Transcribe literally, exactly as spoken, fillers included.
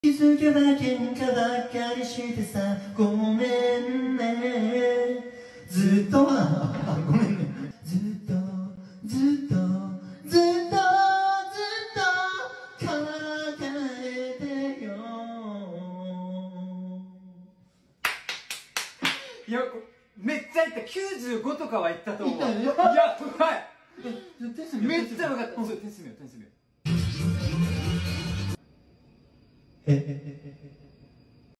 気づけば喧嘩ばっかりしてさ、ごめんね。ずっとあごめんね。ずっとずっとずっとずっと考えてよ。 いや、めっちゃいった。きゅうじゅうごとかはいったと思う。 いったね。 やばい。めっちゃ分かった。 うんそう、点数見よう、点数見よう。 えええええ